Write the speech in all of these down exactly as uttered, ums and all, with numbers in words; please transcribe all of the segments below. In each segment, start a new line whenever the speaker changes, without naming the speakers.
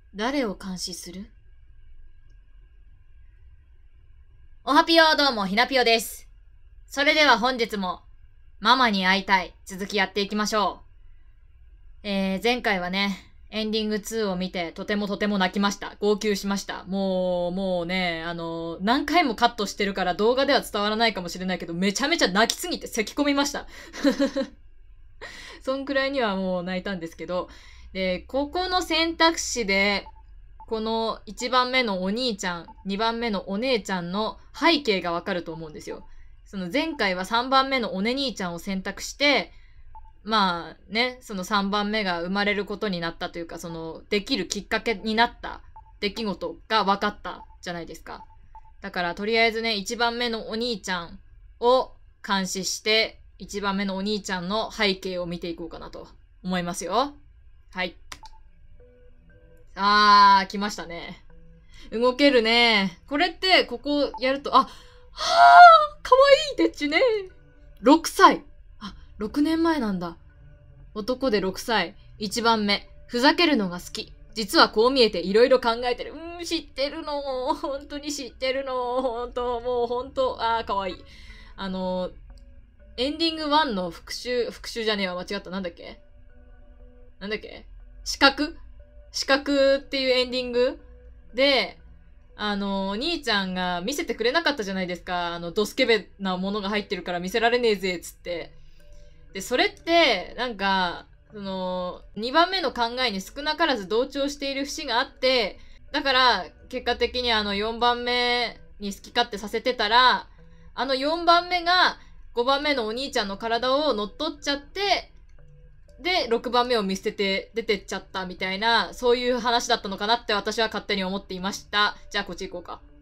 誰を監視する？おはぴよ、どうも、ひなぴよです。それでは本日も、ママに会いたい、続きやっていきましょう。えー、前回はね、エンディングツーを見て、とてもとても泣きました。号泣しました。もう、もうね、あの、何回もカットしてるから動画では伝わらないかもしれないけど、めちゃめちゃ泣きすぎて咳込みました。そんくらいにはもう泣いたんですけど、で、ここの選択肢で、このいちばんめのお兄ちゃん、にばんめのお姉ちゃんの背景がわかると思うんですよ。その前回はさんばんめのおね兄ちゃんを選択して、まあね、そのさんばんめが生まれることになったというか、そのできるきっかけになった出来事が分かったじゃないですか。だからとりあえずね、いちばんめのお兄ちゃんを監視して、いちばんめのお兄ちゃんの背景を見ていこうかなと思いますよ。はい。あー、来ましたね。動けるね。これって、ここやると、あ、はー、かわいいでっちね。ろくさい。あ、ろくねんまえなんだ。男でろくさい。いちばんめ。ふざけるのが好き。実はこう見えていろいろ考えてる。うーん、知ってるの。本当に知ってるの。本当、もう本当、あー、かわいい。あの、エンディングワンの復習、復習じゃねえわ。間違った。なんだっけなんだっけ四角四角っていうエンディングで、あの、兄ちゃんが見せてくれなかったじゃないですか。あの、ドスケベなものが入ってるから見せられねえぜ、つって。で、それって、なんか、その、にばんめの考えに少なからず同調している節があって、だから、結果的にあのよんばんめに好き勝手させてたら、あのよんばんめがごばんめのお兄ちゃんの体を乗っ取っちゃって、で、ろくばんめを見捨てて出てっちゃったみたいな、そういう話だったのかなって私は勝手に思っていました。じゃあこっち行こうか。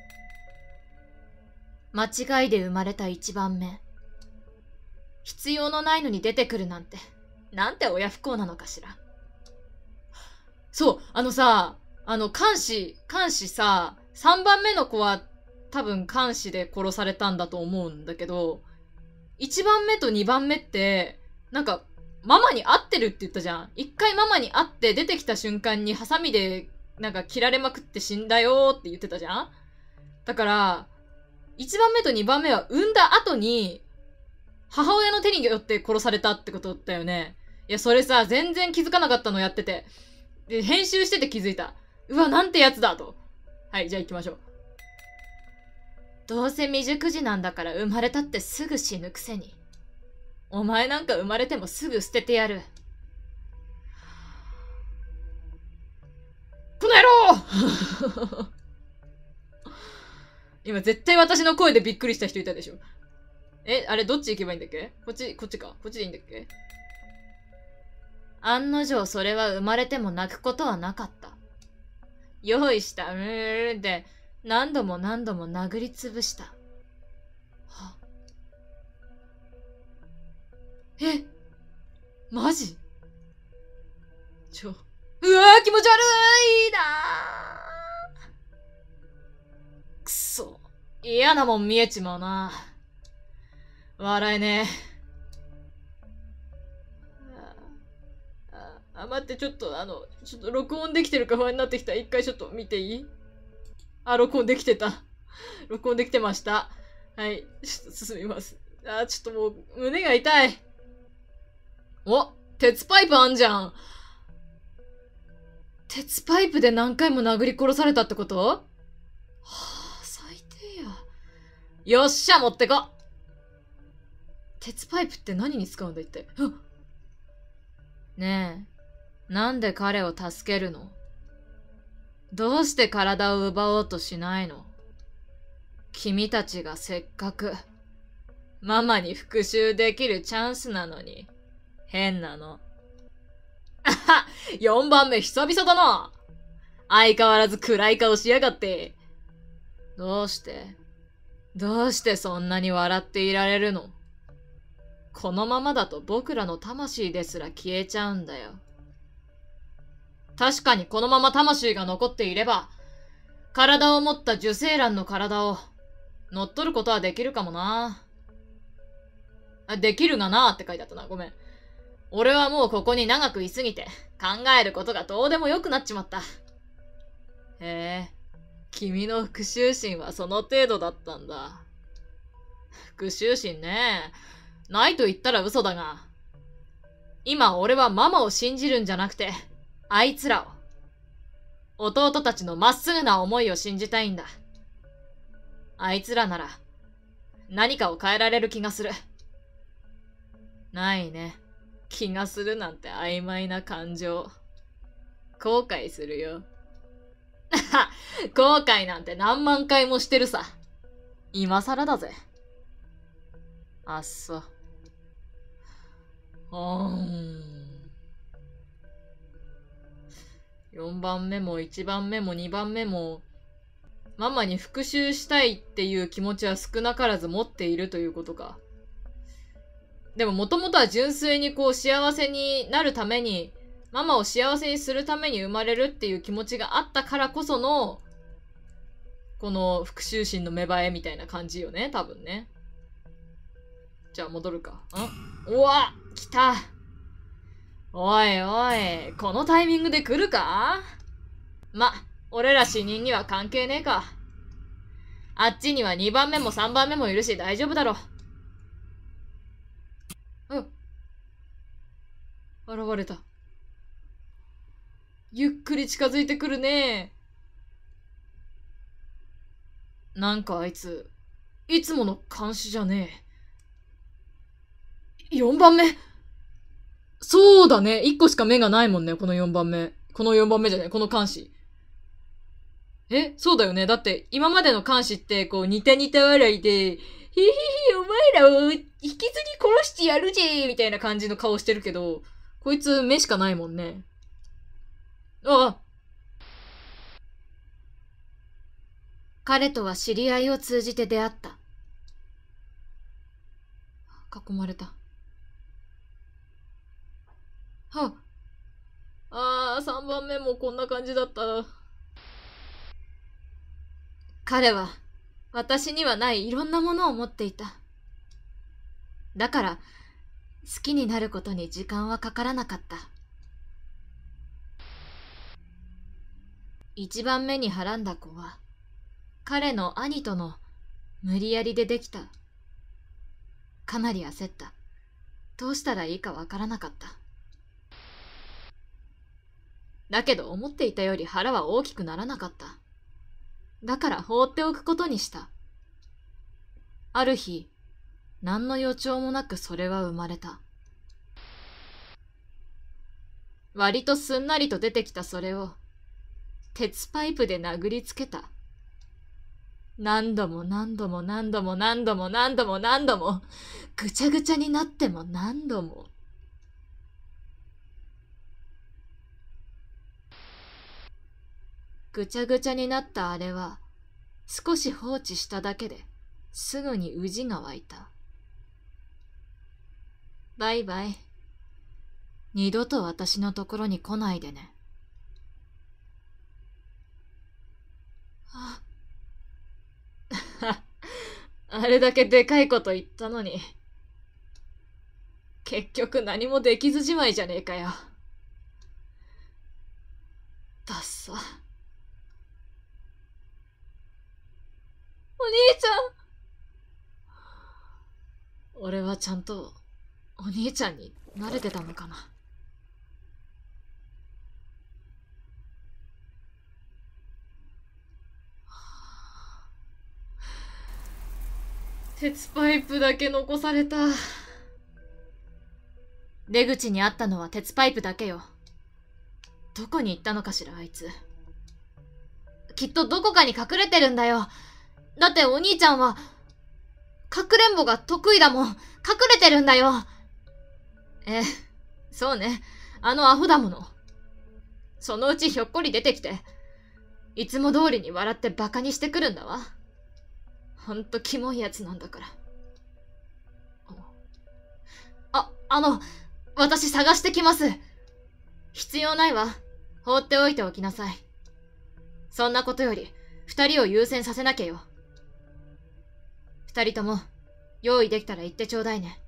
間違いで生まれたいちばんめ。必要のないのに出てくるなんて、なんて親不孝なのかしら。そう、あのさ、あの、監視、監視さ、さんばんめの子は多分監視で殺されたんだと思うんだけど、いちばんめとにばんめって、なんか、ママに会ってるって言ったじゃん。一回ママに会って出てきた瞬間にハサミでなんか切られまくって死んだよって言ってたじゃん。だから、いちばんめとにばんめは産んだ後に、母親の手によって殺されたってことだよね。いや、それさ、全然気づかなかったのやってて。で、編集してて気づいた。うわ、なんてやつだと。はい、じゃあ行きましょう。どうせ未熟児なんだから生まれたってすぐ死ぬくせに。お前なんか生まれてもすぐ捨ててやる。この野郎今絶対私の声でびっくりした人いたでしょ。え、あれどっち行けばいいんだっけ？こっち、こっちか。こっちでいいんだっけ？案の定それは生まれても泣くことはなかった。用意した、うーんで、何度も何度も殴りつぶした。はえ、マジ？ちょ、うわー気持ち悪いなー。くそ、嫌なもん見えちまうな。笑えねえ。あ、あ、待って、ちょっと、あの、ちょっと録音できてるか不安になってきた。一回ちょっと見ていい？あ、録音できてた。録音できてました。はい。ちょっと進みます。あ、ちょっともう、胸が痛い。お、鉄パイプあんじゃん。鉄パイプで何回も殴り殺されたってこと？はあ、最低や。よっしゃ、持ってこ。鉄パイプって何に使うんだ一体。ねえ、なんで彼を助けるの？どうして体を奪おうとしないの？君たちがせっかく、ママに復讐できるチャンスなのに、変なの。あは、よんばんめ久々だな。相変わらず暗い顔しやがって。どうしてどうしてそんなに笑っていられるの？このままだと僕らの魂ですら消えちゃうんだよ。確かにこのまま魂が残っていれば、体を持った受精卵の体を乗っ取ることはできるかもな。あ、できるがなーって書いてあったな。ごめん。俺はもうここに長くいすぎて、考えることがどうでもよくなっちまった。 へえ、君の復讐心はその程度だったんだ。復讐心ね。ないと言ったら嘘だが。今俺はママを信じるんじゃなくて、あいつらを。弟たちのまっすぐな思いを信じたいんだ。あいつらなら、何かを変えられる気がする。ないね。気がするなんて曖昧な感情。後悔するよ。後悔なんて何万回もしてるさ。今更だぜ。あっそう。うーん。よんばんめもいちばんめもにばんめも、ママに復讐したいっていう気持ちは少なからず持っているということか。でももともとは純粋にこう幸せになるために、ママを幸せにするために生まれるっていう気持ちがあったからこその、この復讐心の芽生えみたいな感じよね、多分ね。じゃあ戻るか。んうわ来た。おいおい、このタイミングで来るか？ま、俺ら死人には関係ねえか。あっちにはにばんめもさんばんめもいるし大丈夫だろ。うん。現れた。ゆっくり近づいてくるね。なんかあいつ、いつもの監視じゃねえ。よんばんめそうだね。いっこしか目がないもんね、このよんばんめ。このよんばんめじゃない、この監視。え、そうだよね。だって、今までの監視って、こう、似て似て笑いで、へへへ、お前らを引きずり殺してやるぜみたいな感じの顔してるけど、こいつ目しかないもんね。ああ。彼とは知り合いを通じて出会った。囲まれた。はあ。ああ、さんばんめもこんな感じだった。彼は、私にはないいろんなものを持っていた。だから、好きになることに時間はかからなかった。一番目にはらんだ子は、彼の兄との無理やりでできた。かなり焦った。どうしたらいいかわからなかった。だけど思っていたより腹は大きくならなかった。だから放っておくことにした。ある日、何の予兆もなくそれは生まれた。割とすんなりと出てきたそれを、鉄パイプで殴りつけた。何度も何度も何度も何度も何度も何度も、ぐちゃぐちゃになっても何度も。ぐちゃぐちゃになったあれは、少し放置しただけですぐにウジが湧いた。バイバイ。二度と私のところに来ないでね。ああれだけでかいこと言ったのに、結局何もできずじまいじゃねえかよ。だっさ。お兄ちゃん。俺はちゃんとお兄ちゃんに慣れてたのかな。鉄パイプだけ残された。出口にあったのは鉄パイプだけよ。どこに行ったのかしら、あいつ。きっとどこかに隠れてるんだよ。だってお兄ちゃんは、かくれんぼが得意だもん。隠れてるんだよ。ええ、そうね。あのアホだもの。そのうちひょっこり出てきて、いつも通りに笑ってバカにしてくるんだわ。ほんとキモいやつなんだから。あ、あの、私探してきます。必要ないわ。放っておいておきなさい。そんなことより、二人を優先させなきゃよ。二人とも、用意できたら言ってちょうだいね。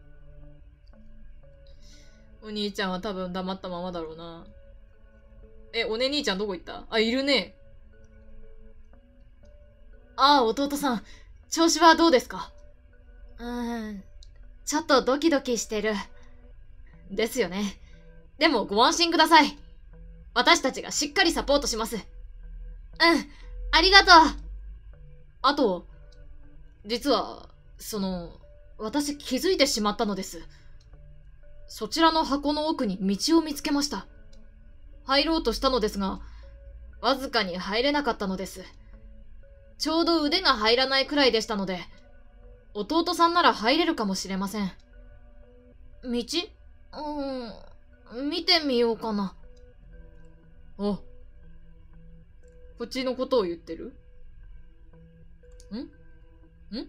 お兄ちゃんは多分黙ったままだろうな。 え、おね兄ちゃんどこ行った？あ、いるね。ああ、弟さん。調子はどうですか？うーん。ちょっとドキドキしてる。ですよね。でもご安心ください。私たちがしっかりサポートします。うん。ありがとう。あと、実は、その、私気づいてしまったのです。そちらの箱の奥に道を見つけました。入ろうとしたのですが、わずかに入れなかったのです。ちょうど腕が入らないくらいでしたので、弟さんなら入れるかもしれません。道？うーん、見てみようかな。あ、こっちのことを言ってる？ん？ん？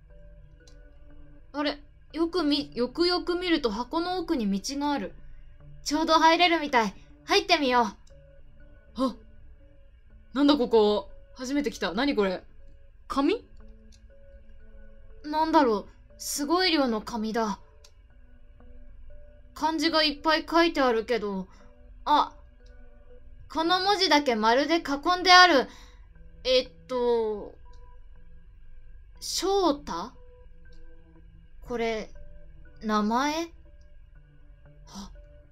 あれ、よくみ、よくよく見ると箱の奥に道がある。ちょうど入れるみたい。入ってみよう。あ、なんだここ。初めて来た。何これ。紙？なんだろう。すごい量の紙だ。漢字がいっぱい書いてあるけど、あ、この文字だけ丸で囲んである。えっと、翔太？これ、名前？あ、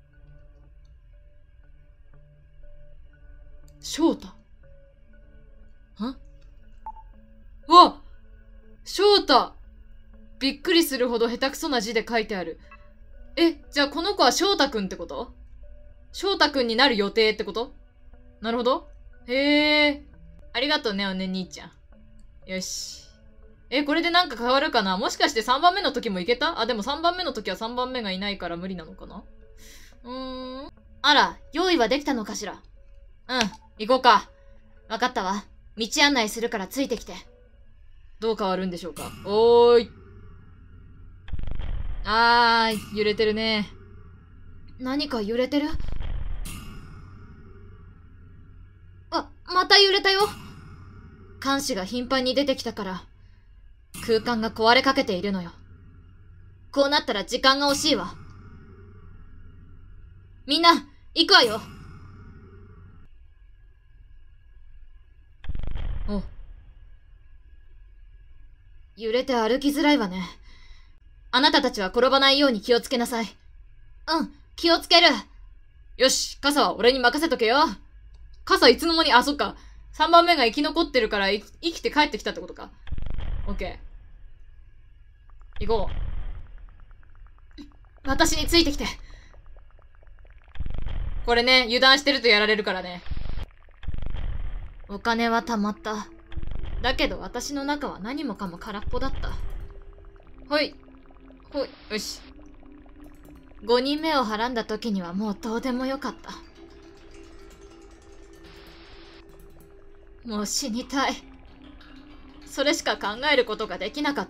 翔太？ん？うわ！翔太！びっくりするほど下手くそな字で書いてある。え、じゃあこの子は翔太くんってこと？翔太くんになる予定ってこと？なるほど。へえ。ありがとうね、おね兄ちゃん。よし。え、これでなんか変わるかな？もしかしてさんばんめの時もいけた？あ、でもさんばんめの時はさんばんめがいないから無理なのかな？うーん。あら、用意はできたのかしら？うん、行こうか。わかったわ。道案内するからついてきて。どう変わるんでしょうか？おーい。あーい、揺れてるね。何か揺れてる？あ、また揺れたよ。監視が頻繁に出てきたから、空間が壊れかけているのよ。こうなったら時間が惜しいわ。みんな、行くわよ。お。揺れて歩きづらいわね。あなたたちは転ばないように気をつけなさい。うん、気をつける。よし、傘は俺に任せとけよ。傘いつの間に、あ、そっか。さんばんめが生き残ってるから生きて帰ってきたってことか。オッケー。行こう。私についてきて。これね、油断してるとやられるからね。お金は貯まった。だけど私の中は何もかも空っぽだった。ほい。ほい。よし。ごにんめをはらんだ時にはもうどうでもよかった。もう死にたい。それしか考えることができなかった。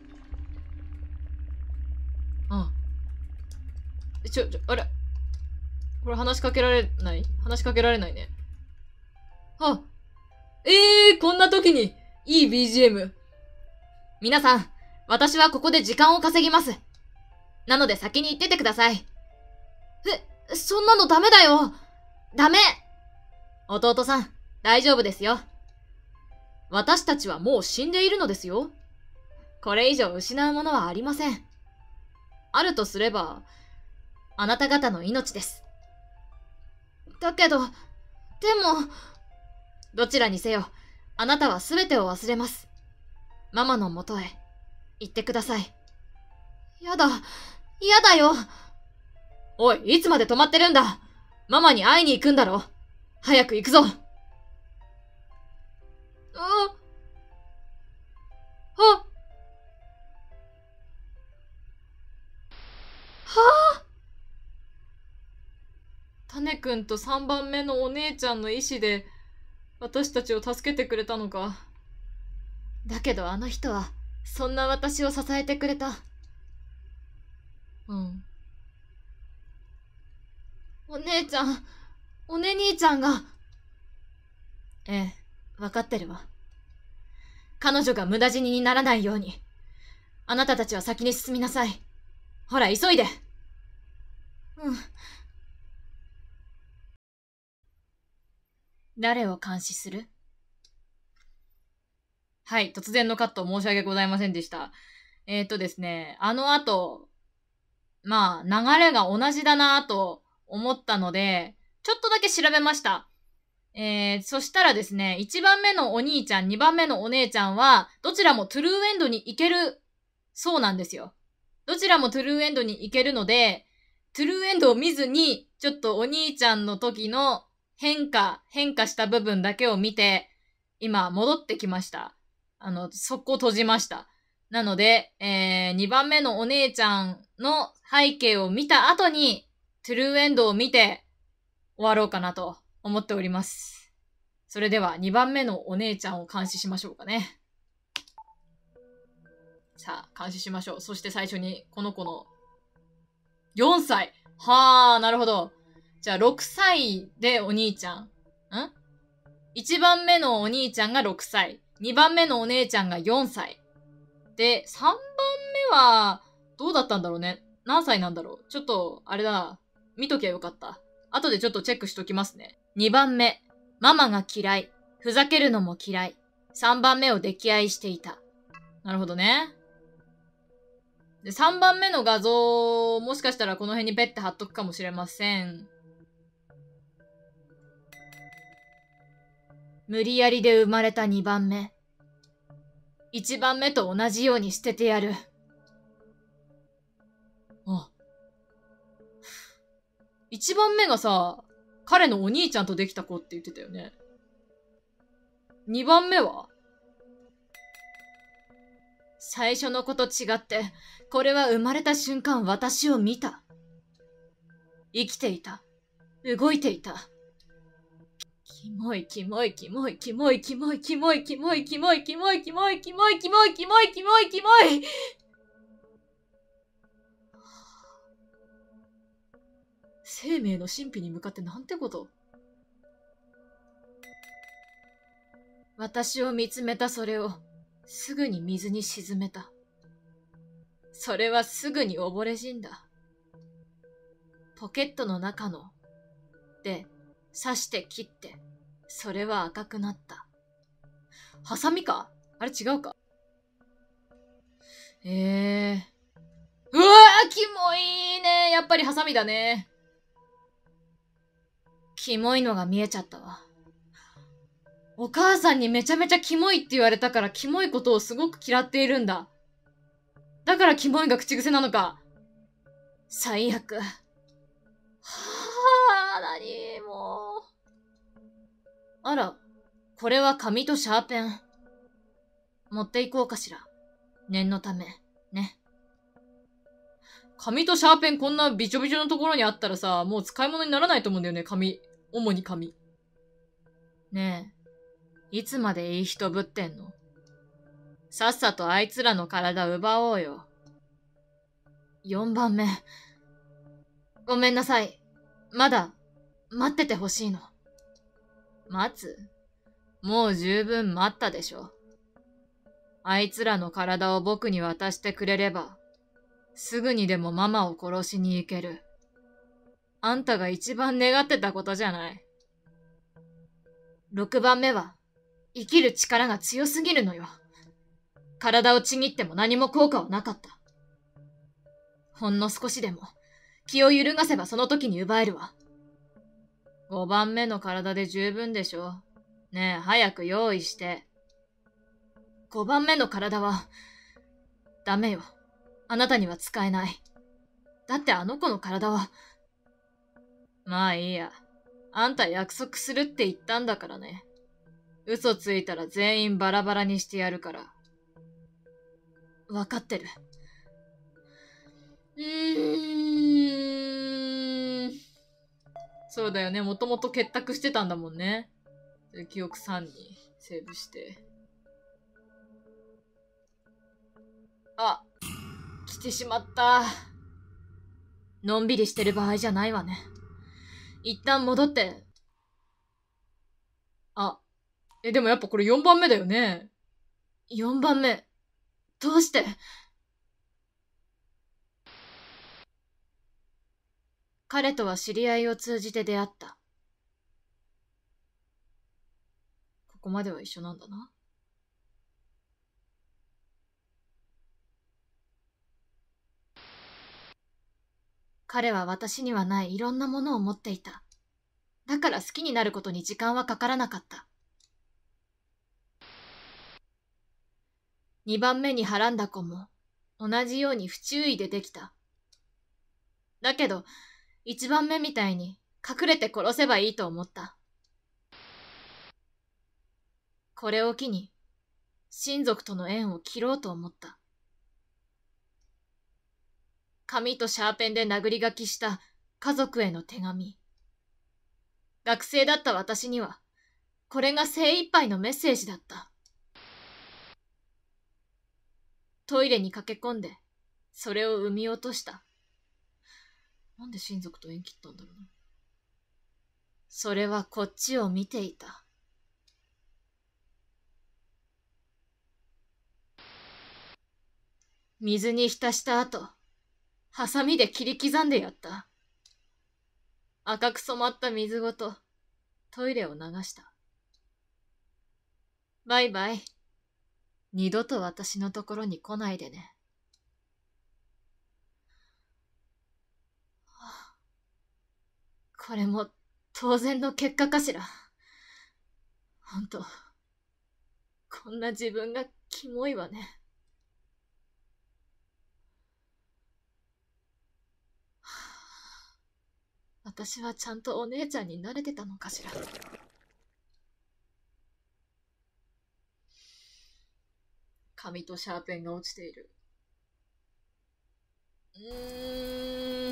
ああ。ちょ、ちょ、あれ。これ話しかけられない？話しかけられないね。あ、ええー、こんな時に、いい ビージーエム。皆さん、私はここで時間を稼ぎます。なので先に行っててください。え、そんなのダメだよ。ダメ。弟さん、大丈夫ですよ。私たちはもう死んでいるのですよ。これ以上失うものはありません。あるとすれば、あなた方の命です。だけど、でも、どちらにせよ、あなたはすべてを忘れます。ママのもとへ、行ってください。やだ、やだよ。おい、いつまで止まってるんだ。ママに会いに行くんだろ。早く行くぞ。あ、あ、はあ。タネくんとさんばんめのお姉ちゃんの意志で、私たちを助けてくれたのか。だけどあの人は、そんな私を支えてくれた。うん。お姉ちゃん、おね兄ちゃんが。ええ、わかってるわ。彼女が無駄死ににならないように。あなたたちは先に進みなさい。ほら、急いで。うん。 誰を監視する？はい、突然のカット申し訳ございませんでした。えーとですね、あの後、まあ、流れが同じだなと思ったので、ちょっとだけ調べました。えー、そしたらですね、いちばんめのお兄ちゃん、にばんめのお姉ちゃんは、どちらもトゥルーエンドに行ける、そうなんですよ。どちらもトゥルーエンドに行けるので、トゥルーエンドを見ずに、ちょっとお兄ちゃんの時の変化、変化した部分だけを見て、今戻ってきました。あの、速攻閉じました。なので、えー、にばんめのお姉ちゃんの背景を見た後に、トゥルーエンドを見て終わろうかなと思っております。それではにばんめのお姉ちゃんを監視しましょうかね。さあ、監視しましょう。そして最初に、この子のよんさい。はー、なるほど。じゃあろくさいでお兄ちゃん。ん ?いち 番目のお兄ちゃんがろくさい。にばんめのお姉ちゃんがよんさい。で、さんばんめは、どうだったんだろうね。何歳なんだろう。ちょっと、あれだな。見ときゃよかった。後でちょっとチェックしときますね。にばんめ、ママが嫌い。ふざけるのも嫌い。さんばんめを溺愛していた。なるほどね。で、さんばんめの画像、もしかしたらこの辺にペッて貼っとくかもしれません。無理やりで生まれたにばんめ。いちばんめと同じように捨ててやる。あ。いちばんめがさ、彼のお兄ちゃんとできた子って言ってたよね。にばんめは？最初の子と違って、これは生まれた瞬間私を見た。生きていた。動いていた。キモい、キモい、キモい、キモい、キモい、キモい、キモい、キモい、キモい、キモい、キモい、キモい、キモい、キモい、キモい。生命の神秘に向かってなんてこと。私を見つめたそれを、すぐに水に沈めた。それはすぐに溺れ死んだ。ポケットの中の、で、刺して切って、それは赤くなった。ハサミか？あれ違うか？ええー。うわー、キモいね。やっぱりハサミだね。キモいのが見えちゃったわ。お母さんにめちゃめちゃキモいって言われたからキモいことをすごく嫌っているんだ。だからキモいが口癖なのか。最悪。はあ、なにもう。あら、これは紙とシャーペン。持っていこうかしら。念のため、ね。紙とシャーペンこんなびちょびちょのところにあったらさ、もう使い物にならないと思うんだよね、紙。主に紙。ねえ。いつまでいい人ぶってんの？さっさとあいつらの体奪おうよ。よんばんめ。ごめんなさい。まだ、待っててほしいの。待つ？もう十分待ったでしょ。あいつらの体を僕に渡してくれれば、すぐにでもママを殺しに行ける。あんたが一番願ってたことじゃない。ろくばんめは、生きる力が強すぎるのよ。体をちぎっても何も効果はなかった。ほんの少しでも、気を揺るがせばその時に奪えるわ。ごばんめの体で十分でしょ。ねえ、早く用意して。ごばんめの体は、ダメよ。あなたには使えない。だってあの子の体は。まあいいや。あんた約束するって言ったんだからね。嘘ついたら全員バラバラにしてやるから。わかってる。うーん。そうだよね。もともと結託してたんだもんね。記憶さんにセーブして。あ、来てしまった。のんびりしてる場合じゃないわね。一旦戻って。あ、え、でもやっぱこれよんばんめだよね。よんばんめ。どうして？彼とは知り合いを通じて出会った。 ここまでは一緒なんだな。彼は私にはないいろんなものを持っていた。だから好きになることに時間はかからなかった。二番目にはらんだ子も同じように不注意でできた。だけど、一番目みたいに隠れて殺せばいいと思った。これを機に、親族との縁を切ろうと思った。紙とシャーペンで殴り書きした家族への手紙。学生だった私には、これが精一杯のメッセージだった。トイレに駆け込んで、それを産み落とした。なんで親族と縁切ったんだろうな。それはこっちを見ていた。水に浸した後、ハサミで切り刻んでやった。赤く染まった水ごと、トイレを流した。バイバイ。二度と私のところに来ないでね。これも当然の結果かしら。ほんと、こんな自分がキモいわね。私はちゃんとお姉ちゃんに慣れてたのかしら。紙とシャーペンが落ちている。うーん。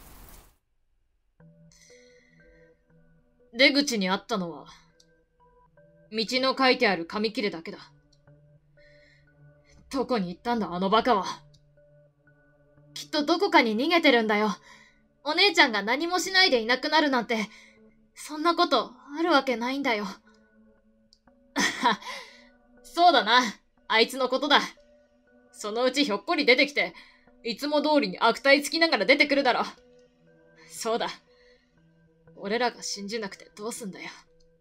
出口にあったのは、道の書いてある紙切れだけだ。どこに行ったんだ、あのバカは。きっとどこかに逃げてるんだよ。お姉ちゃんが何もしないでいなくなるなんて、そんなことあるわけないんだよ。そうだな。あいつのことだ。そのうちひょっこり出てきて、いつも通りに悪態つきながら出てくるだろ。そうだ。俺らが信じなくてどうすんだよ。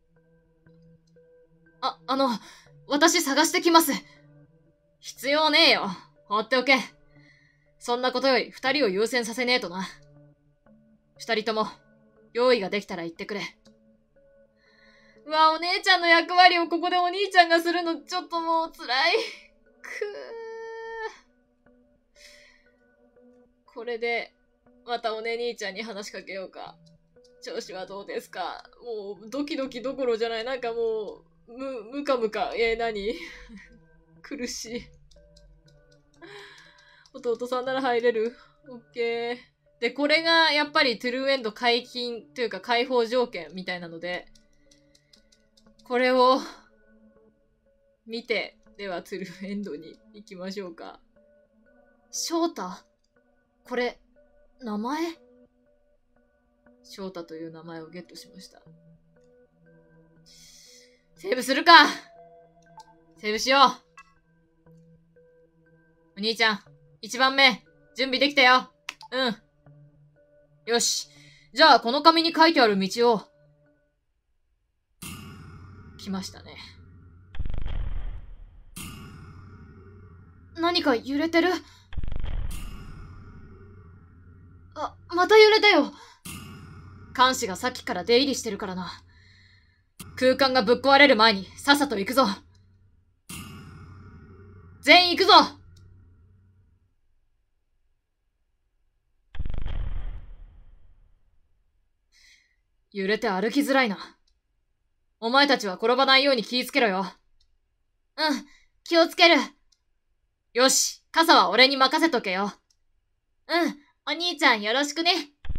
あ、あの、私探してきます。必要ねえよ。放っておけ。そんなことより二人を優先させねえとな。二人とも、用意ができたら言ってくれ。うわ、お姉ちゃんの役割をここでお兄ちゃんがするの、ちょっともう辛い。くー。これで、またお姉兄ちゃんに話しかけようか。調子はどうですか？もう、ドキドキどころじゃない。なんかもう、む、むかむか。えー、何苦しい。弟さんなら入れる？オッケー。で、これがやっぱりトゥルーエンド解禁というか解放条件みたいなので、これを見て、ではトゥルーエンドに行きましょうか。翔太？これ、名前？翔太という名前をゲットしました。セーブするか！セーブしよう！お兄ちゃん、一番目、準備できたよ。うん。よし。じゃあ、この紙に書いてある道を。来ましたね。何か揺れてる？あ、また揺れたよ。監視がさっきから出入りしてるからな。空間がぶっ壊れる前にさっさと行くぞ。全員行くぞ！揺れて歩きづらいな。お前たちは転ばないように気をつけろよ。うん、気をつける。よし、傘は俺に任せとけよ。うん、お兄ちゃんよろしくね。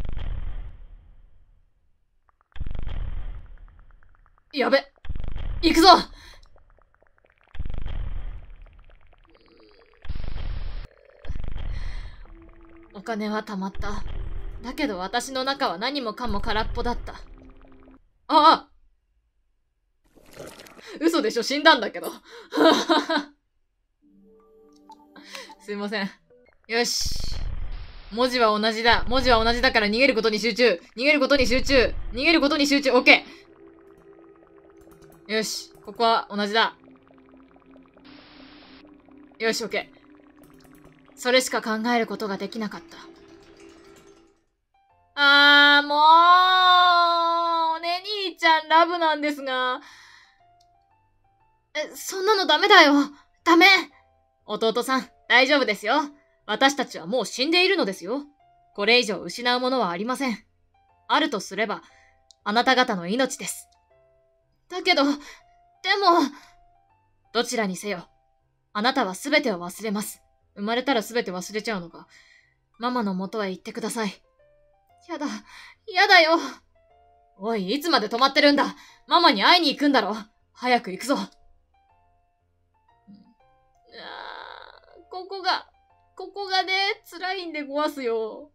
やべ、行くぞ！お金は貯まった。だけど私の中は何もかも空っぽだった。ああ！嘘でしょ、死んだんだけど。すいません。よし。文字は同じだ。文字は同じだから逃げることに集中。逃げることに集中。逃げることに集中。オッケー。 よし、ここは同じだ。よし、オッケー。それしか考えることができなかった。あー、もう、おね兄ちゃんラブなんですが。え、そんなのダメだよ。ダメ。弟さん、大丈夫ですよ。私たちはもう死んでいるのですよ。これ以上失うものはありません。あるとすれば、あなた方の命です。だけど、でも、どちらにせよ、あなたはすべてを忘れます。生まれたらすべて忘れちゃうのか。ママの元へ行ってください。やだ、やだよ。おい、いつまで止まってるんだ。ママに会いに行くんだろ。早く行くぞ。あー、ここが、ここがね、辛いんでごわすよ。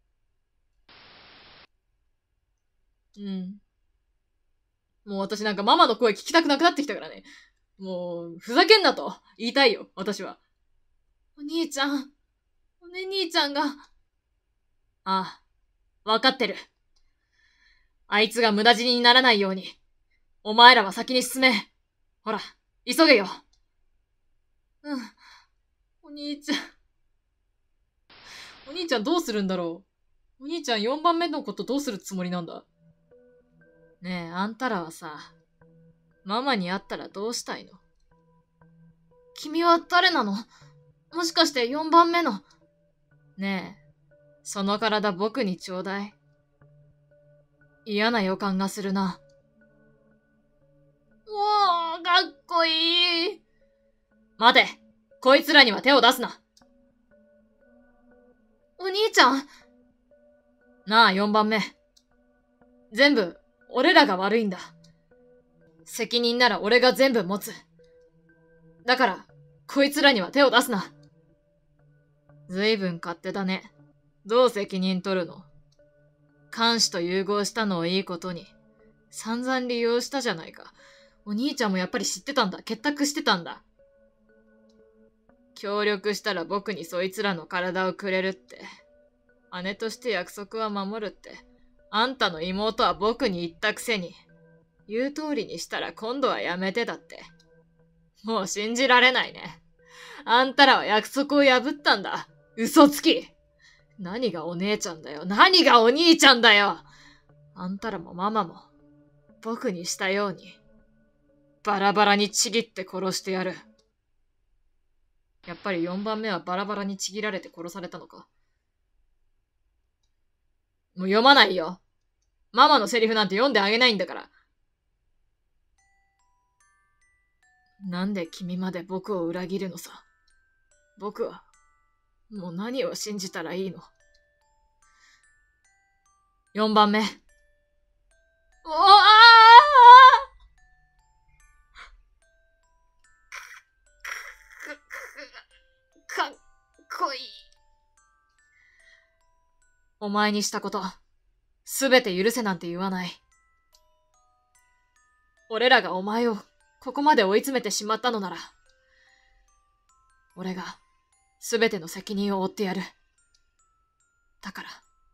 うん。もう私なんかママの声聞きたくなくなってきたからね。もう、ふざけんなと言いたいよ、私は。お兄ちゃん、おね兄ちゃんが。ああ、わかってる。あいつが無駄死ににならないように、お前らは先に進め。ほら、急げよ。うん、お兄ちゃん。お兄ちゃんどうするんだろう。お兄ちゃんよんばんめのことどうするつもりなんだ。ねえ、あんたらはさ、ママに会ったらどうしたいの？君は誰なの？もしかしてよんばんめの。ねえ、その体僕にちょうだい。嫌な予感がするな。おー、かっこいい。待て、こいつらには手を出すな。お兄ちゃん。なあ、よんばんめ。全部、俺らが悪いんだ。責任なら俺が全部持つ。だから、こいつらには手を出すな。ずいぶん勝手だね。どう責任取るの？監視と融合したのをいいことに、散々利用したじゃないか。お兄ちゃんもやっぱり知ってたんだ。結託してたんだ。協力したら僕にそいつらの体をくれるって。姉として約束は守るって。あんたの妹は僕に言ったくせに。言う通りにしたら今度はやめてだって。もう信じられないね。あんたらは約束を破ったんだ。嘘つき。何がお姉ちゃんだよ。何がお兄ちゃんだよ。あんたらもママも、僕にしたように、バラバラにちぎって殺してやる。やっぱりよんばんめはバラバラにちぎられて殺されたのか。もう読まないよ。ママのセリフなんて読んであげないんだから。なんで君まで僕を裏切るのさ。僕は、もう何を信じたらいいの？ よん 番目。おあか、かっこいい。お前にしたこと、すべて許せなんて言わない。俺らがお前をここまで追い詰めてしまったのなら、俺がすべての責任を負ってやる。だから。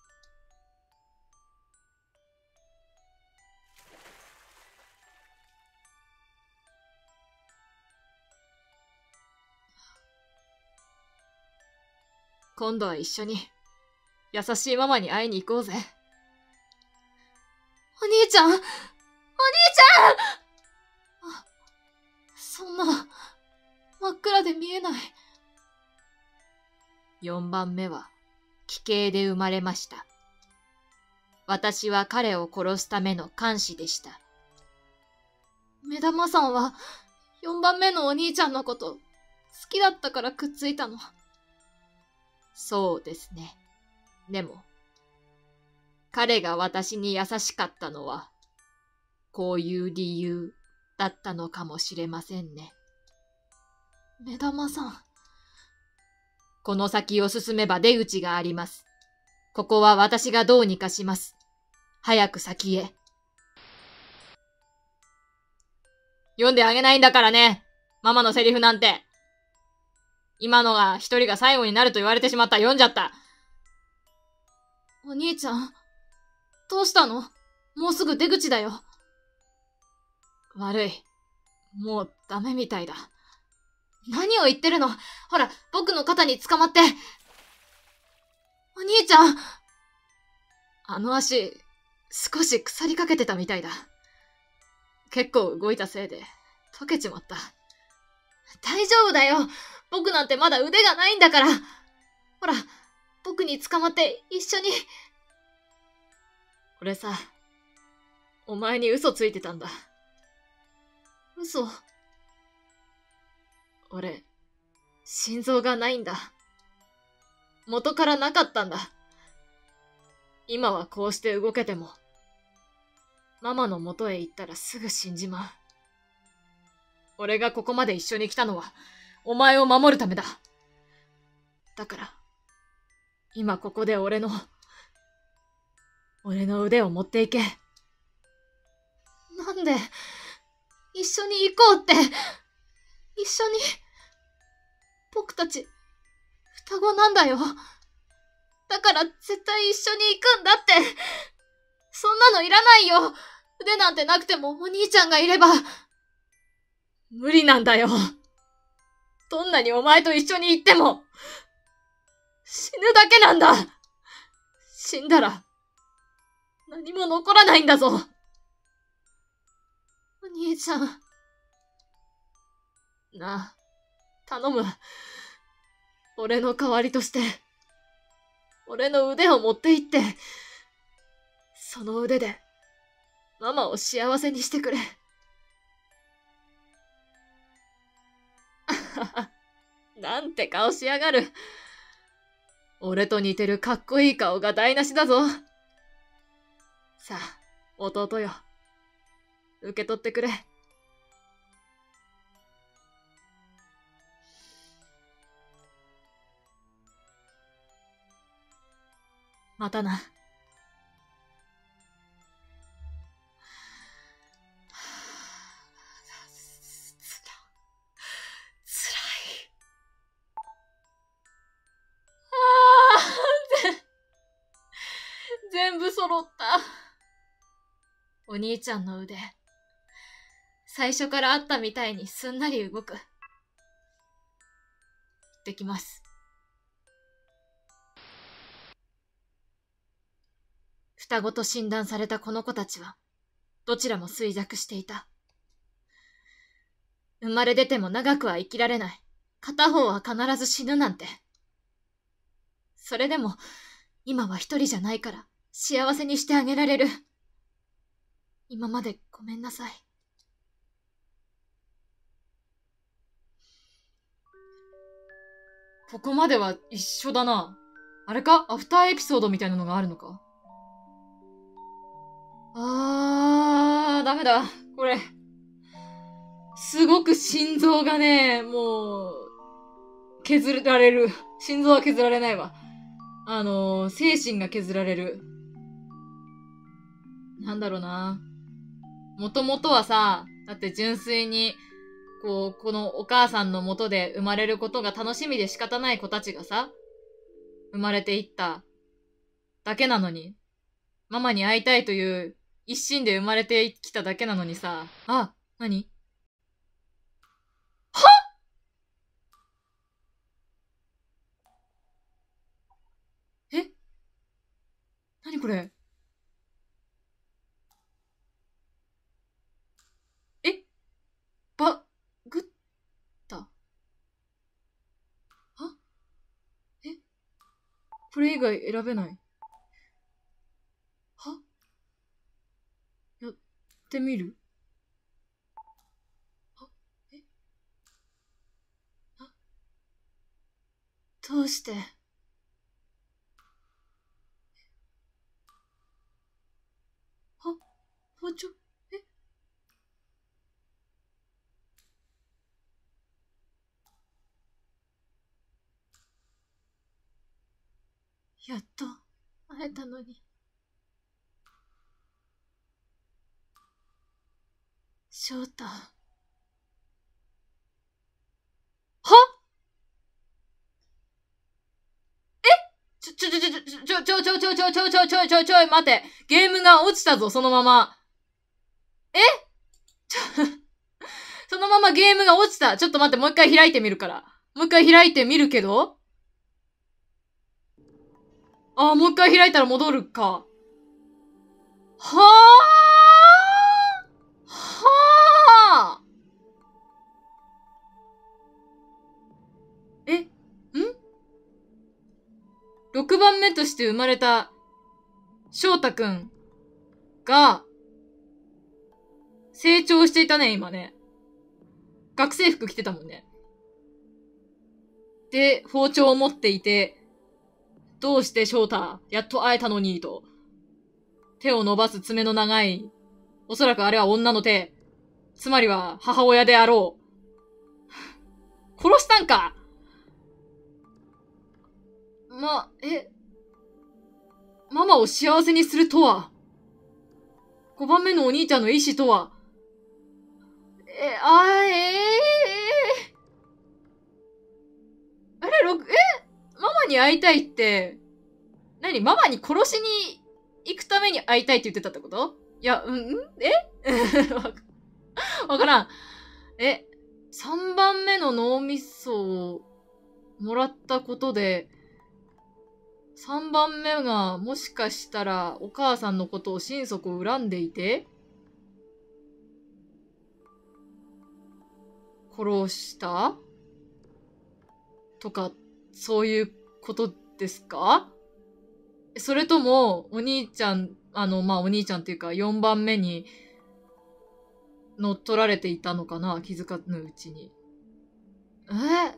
今度は一緒に優しいママに会いに行こうぜ。お兄ちゃん、お兄ちゃん。あ、そんな、真っ暗で見えない。よんばんめは、奇形で生まれました。私は彼を殺すための監視でした。目玉さんは、よんばんめのお兄ちゃんのこと、好きだったからくっついたの。そうですね。でも、彼が私に優しかったのは、こういう理由だったのかもしれませんね。目玉さん。この先を進めば出口があります。ここは私がどうにかします。早く先へ。読んであげないんだからね。ママのセリフなんて。今のが一人が最後になると言われてしまった。読んじゃった。お兄ちゃん、どうしたの？もうすぐ出口だよ。悪い。 もうダメみたいだ。何を言ってるの？ほら、僕の肩に捕まって。お兄ちゃん。あの足、少し腐りかけてたみたいだ。結構動いたせいで、溶けちまった。大丈夫だよ。僕なんてまだ腕がないんだから。ほら、僕に捕まって一緒に。俺さ、お前に嘘ついてたんだ。嘘？俺、心臓がないんだ。元からなかったんだ。今はこうして動けても、ママの元へ行ったらすぐ死んじまう。俺がここまで一緒に来たのは、お前を守るためだ。だから、今ここで俺の、俺の腕を持っていけ。なんで、一緒に行こうって。一緒に。僕たち、双子なんだよ。だから絶対一緒に行くんだって。そんなのいらないよ。腕なんてなくてもお兄ちゃんがいれば。無理なんだよ。どんなにお前と一緒に行っても、死ぬだけなんだ。死んだら、何も残らないんだぞ。お兄ちゃん。なあ、頼む。俺の代わりとして、俺の腕を持って行って、その腕で、ママを幸せにしてくれ。なんて顔しやがる。俺と似てるかっこいい顔が台無しだぞ。さあ、弟よ。受け取ってくれ。またな。つらい。ああ、全部揃った。お兄ちゃんの腕、最初からあったみたいにすんなり動く。行ってきます。双子と診断されたこの子たちは、どちらも衰弱していた。生まれ出ても長くは生きられない。片方は必ず死ぬなんて。それでも、今は一人じゃないから、幸せにしてあげられる。今までごめんなさい。ここまでは一緒だな。あれか？アフターエピソードみたいなのがあるのか？あー、ダメだ。これ。すごく心臓がね、もう、削られる。心臓は削られないわ。あのー、精神が削られる。なんだろうな。もともとはさ、だって純粋に、こう、このお母さんの元で生まれることが楽しみで仕方ない子たちがさ、生まれていっただけなのに、ママに会いたいという一心で生まれてきただけなのにさ、あ、なに？は？え？なにこれ？え？ば、ぐった？は？え？これ以外選べない。は？やってみる？は？え？あ、どうして？は？包丁？え？やっと会えたのに。翔太。は？ちょ、ちょ、ちょ、ちょ、ちょ、ちょ、ちょ、ちょ、ちょ、ちょ、ちょ、ちょ、ちょ、待て。ゲームが落ちたぞ、そのまま。え？ちょ、 そのままゲームが落ちた。ちょっと待って、もう一回開いてみるから。もう一回開いてみるけどあー、もう一回開いたら戻るか。はぁーはぁーえん ?ろく 番目として生まれた翔太くんが成長していたね、今ね。学生服着てたもんね。で、包丁を持っていて、どうして翔太、やっと会えたのに、と。手を伸ばす爪の長い、おそらくあれは女の手。つまりは母親であろう。殺したんかま、え、ママを幸せにするとは。ごばんめのお兄ちゃんの意志とは。え、あ、ええー、あれ、ろく、えママに会いたいって、何ママに殺しに行くために会いたいって言ってたってこと？いや、うん、んえわからん。え、さんばんめの脳みそをもらったことで、さんばんめがもしかしたらお母さんのことを心底恨んでいて、殺したとか、そういうことですか？それとも、お兄ちゃん、あの、まあ、お兄ちゃんっていうか、よんばんめに乗っ取られていたのかな？気づかぬうちに。え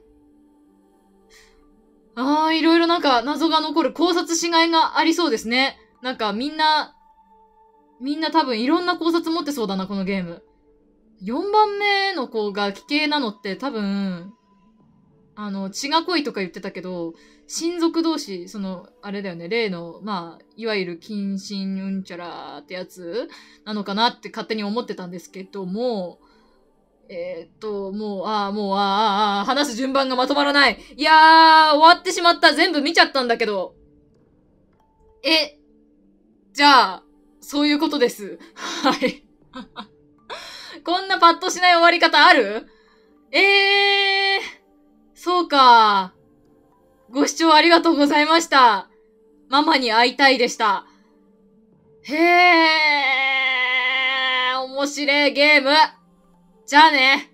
ああ、いろいろなんか謎が残る考察しがいがありそうですね。なんかみんな、みんな多分いろんな考察持ってそうだな、このゲーム。よんばんめの子が奇形なのって多分、あの、血が濃いとか言ってたけど、親族同士、その、あれだよね、例の、まあ、いわゆる近親うんちゃらってやつなのかなって勝手に思ってたんですけども、えー、っと、もう、ああ、もう、ああ、ああ、話す順番がまとまらない。いやー、終わってしまった。全部見ちゃったんだけど。え、じゃあ、そういうことです。はい。こんなパッとしない終わり方ある？えー、そうか。ご視聴ありがとうございました。ママに会いたいでした。へー、面白いゲーム。じゃあね。